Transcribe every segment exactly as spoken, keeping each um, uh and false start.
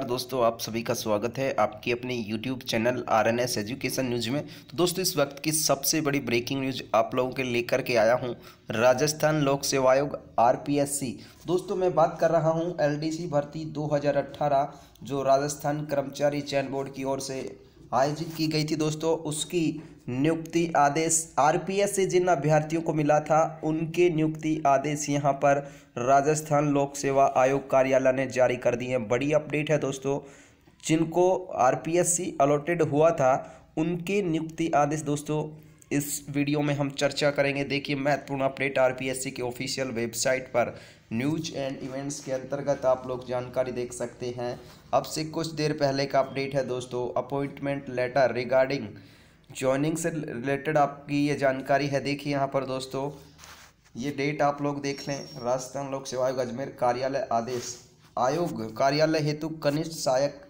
दोस्तों, आप सभी का स्वागत है आपके अपने YouTube channel R N S education news में। तो दोस्तों, इस वक्त की सबसे बड़ी ब्रेकिंग न्यूज आप लोगों के लेकर के आया हूं। राजस्थान लोक सेवा आयोग आर पी एस सी। दोस्तों, मैं बात कर रहा हूं एल डी सी भर्ती दो हज़ार अठारह जो राजस्थान कर्मचारी चयन बोर्ड की ओर से आयोजित की गई थी। दोस्तों, उसकी नियुक्ति आदेश आर पी एस से जिन अभ्यर्थियों को मिला था उनके नियुक्ति आदेश यहां पर राजस्थान लोक सेवा आयोग कार्यालय ने जारी कर दिए हैं। बड़ी अपडेट है दोस्तों, जिनको R P S C allotted हुआ था उनके नियुक्ति आदेश दोस्तों इस वीडियो में हम चर्चा करेंगे। देखिए, महत्वपूर्ण update R P S C के ऑफिशियल वेबसाइट पर न्यूज एंड इवेंट्स के अंतर्गत आप लोग जानकारी देख सकते हैं। अब से कुछ देर पहले का अपडेट है दोस्तों। अपॉइंटमेंट लेटर रिगार्डिंग ज्वाइनिंग से रिलेटेड आपकी ये जानकारी है। देखिए यहाँ पर दोस्तों, ये डेट आप लोग देख लें। राजस्थान लोक सेवा आयोग अजमेर कार्यालय आदेश आयोग कार्यालय हेतु कनिष्ठ सहायक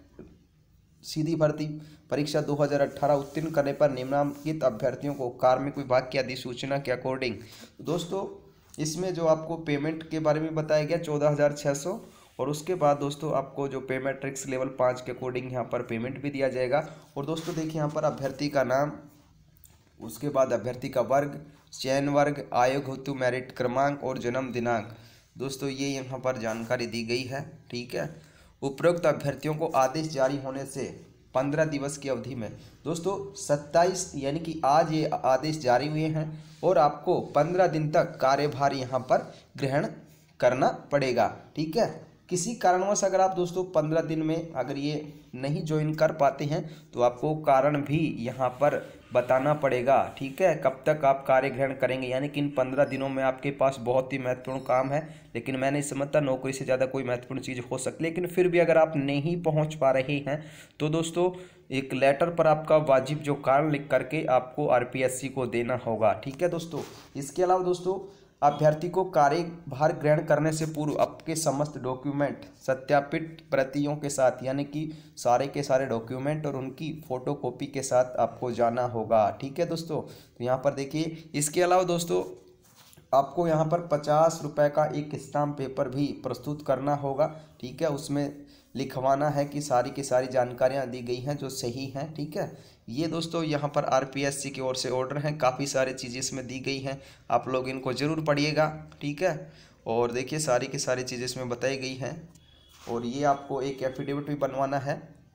सीधी भर्ती परीक्षा दो हज़ार अठारह उत्तीर्ण करने पर निम्नलिखित अभ्यर्थियों को कार्मिक विभाग की अधिसूचना के अकॉर्डिंग दोस्तों इसमें जो आपको पेमेंट के बारे में बताया गया चौदह हज़ार छः सौ, और उसके बाद दोस्तों आपको जो पे मैट्रिक्स लेवल पाँच के अकॉर्डिंग यहाँ पर पेमेंट भी दिया जाएगा। और दोस्तों देखिए यहाँ पर अभ्यर्थी का नाम, उसके बाद अभ्यर्थी का वर्ग, चयन वर्ग, आयोग हेतु मेरिट क्रमांक और जन्म दिनांक। दोस्तों ये यहाँ पर जानकारी दी गई है। ठीक है, उपरोक्त अभ्यर्थियों को आदेश जारी होने से पंद्रह दिवस की अवधि में दोस्तों सत्ताईस यानी कि आज ये आदेश जारी हुए हैं और आपको पंद्रह दिन तक कार्यभार यहाँ पर ग्रहण करना पड़ेगा। ठीक है, किसी कारणवश अगर आप दोस्तों पंद्रह दिन में अगर ये नहीं ज्वाइन कर पाते हैं तो आपको कारण भी यहाँ पर बताना पड़ेगा। ठीक है, कब तक आप कार्य ग्रहण करेंगे, यानी कि इन पंद्रह दिनों में आपके पास बहुत ही महत्वपूर्ण काम है। लेकिन मैं नहीं समझता नौकरी से ज़्यादा कोई महत्वपूर्ण चीज़ हो सकती, लेकिन फिर भी अगर आप नहीं पहुँच पा रहे हैं तो दोस्तों एक लेटर पर आपका वाजिब जो कारण लिख करके आपको आर पी एस सी को देना होगा। ठीक है दोस्तों, इसके अलावा दोस्तों अभ्यर्थी को कार्यभार ग्रहण करने से पूर्व आपके समस्त डॉक्यूमेंट सत्यापित प्रतियों के साथ, यानी कि सारे के सारे डॉक्यूमेंट और उनकी फोटोकॉपी के साथ आपको जाना होगा। ठीक है दोस्तों, तो यहाँ पर देखिए, इसके अलावा दोस्तों आपको यहाँ पर पचास रुपये का एक स्टाम्प पेपर भी प्रस्तुत करना होगा। ठीक है, उसमें लिखवाना है कि सारी की सारी जानकारियाँ दी गई हैं जो सही हैं। ठीक है, ये दोस्तों यहाँ पर आर पी एस सी की ओर से ऑर्डर हैं, काफ़ी सारी चीज़ें इसमें दी गई हैं, आप लोग इनको ज़रूर पढ़िएगा। ठीक है, और देखिए सारी की सारी चीज़ें इसमें बताई गई हैं। और ये आपको एक एफिडेविट भी बनवाना है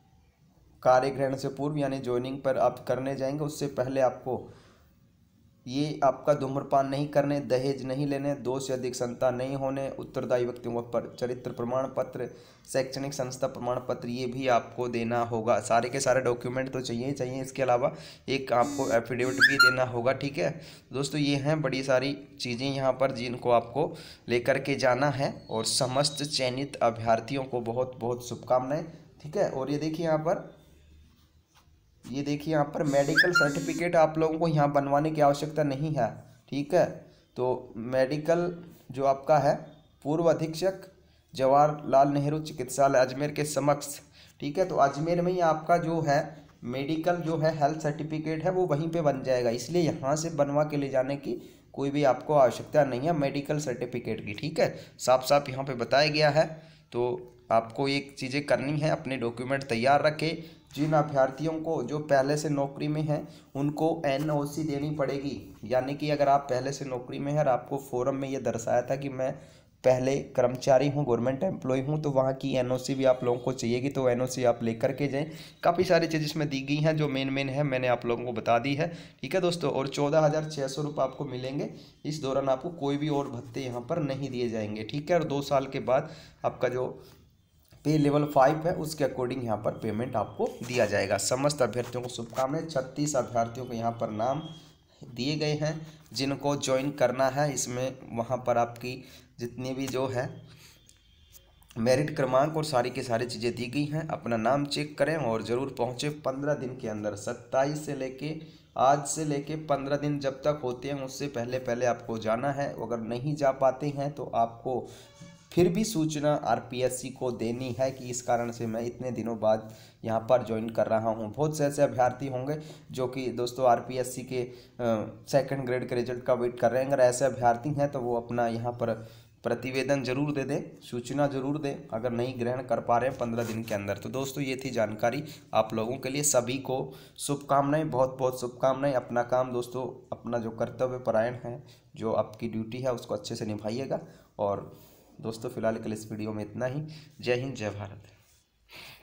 कार्य ग्रहण से पूर्व, यानी ज्वाइनिंग पर आप करने जाएंगे उससे पहले आपको ये आपका धूम्रपान नहीं करने, दहेज नहीं लेने, दो से अधिक संतान नहीं होने, उत्तरदायी व्यक्तियों पर चरित्र प्रमाण पत्र, शैक्षणिक संस्था प्रमाण पत्र, ये भी आपको देना होगा। सारे के सारे डॉक्यूमेंट तो चाहिए ही चाहिए, इसके अलावा एक आपको एफिडेविट भी देना होगा। ठीक है दोस्तों, ये हैं बड़ी सारी चीज़ें यहाँ पर जिनको आपको लेकर के जाना है, और समस्त चयनित अभ्यर्थियों को बहुत बहुत शुभकामनाएँ। ठीक है, और ये देखिए यहाँ पर ये देखिए यहाँ पर मेडिकल सर्टिफिकेट आप लोगों को यहाँ बनवाने की आवश्यकता नहीं है। ठीक है, तो मेडिकल जो आपका है पूर्व अधीक्षक जवाहरलाल नेहरू चिकित्सालय अजमेर के समक्ष, ठीक है, तो अजमेर में ही आपका जो है मेडिकल जो है हेल्थ सर्टिफिकेट है वो वहीं पे बन जाएगा, इसलिए यहाँ से बनवा के ले जाने की कोई भी आपको आवश्यकता नहीं है मेडिकल सर्टिफिकेट की। ठीक है, साफ साफ यहाँ पे बताया गया है। तो आपको एक चीज़ें करनी है, अपने डॉक्यूमेंट तैयार रखें। जिन अभ्यर्थियों को जो पहले से नौकरी में हैं उनको एन ओ सी देनी पड़ेगी, यानी कि अगर आप पहले से नौकरी में हैं और आपको फॉर्म में ये दर्शाया था कि मैं पहले कर्मचारी हूँ, गवर्नमेंट एम्प्लॉय हूँ, तो वहाँ की एन ओ सी भी आप लोगों को चाहिएगी, तो एन ओ सी आप लेकर के जाएँ। काफ़ी सारी चीज़ इसमें दी गई हैं, जो मेन मेन है मैंने आप लोगों को बता दी है। ठीक है दोस्तों, और चौदह हज़ार छः सौ रुपये आपको मिलेंगे। इस दौरान आपको कोई भी और भत्ते यहाँ पर नहीं दिए जाएंगे। ठीक है, और दो साल के बाद आपका जो पे लेवल फाइव है उसके अकॉर्डिंग यहाँ पर पेमेंट आपको दिया जाएगा। समस्त अभ्यर्थियों को शुभकामनाएं। छत्तीस अभ्यर्थियों को यहाँ पर नाम दिए गए हैं जिनको ज्वाइन करना है। इसमें वहाँ पर आपकी जितनी भी जो है मेरिट क्रमांक और सारी की सारी चीज़ें दी गई हैं। अपना नाम चेक करें और ज़रूर पहुँचे पंद्रह दिन के अंदर। सत्ताईस से लेके आज से लेके पंद्रह दिन जब तक होते हैं उससे पहले पहले आपको जाना है। अगर नहीं जा पाते हैं तो आपको फिर भी सूचना आर पी एस सी को देनी है कि इस कारण से मैं इतने दिनों बाद यहाँ पर ज्वाइन कर रहा हूँ। बहुत से ऐसे अभ्यर्थी होंगे जो कि दोस्तों आर पी एस सी के सेकंड ग्रेड के रिजल्ट का वेट कर रहे हैं। अगर ऐसे अभ्यर्थी हैं तो वो अपना यहाँ पर प्रतिवेदन जरूर दे दें, सूचना जरूर दें अगर नहीं ग्रहण कर पा रहे हैं पंद्रह दिन के अंदर। तो दोस्तों ये थी जानकारी आप लोगों के लिए। सभी को शुभकामनाएं, बहुत बहुत शुभकामनाएं। अपना काम दोस्तों, अपना जो कर्तव्य परायण है, जो आपकी ड्यूटी है उसको अच्छे से निभाइएगा। और दोस्तों फिलहाल के लिए इस वीडियो में इतना ही। जय हिंद, जय भारत।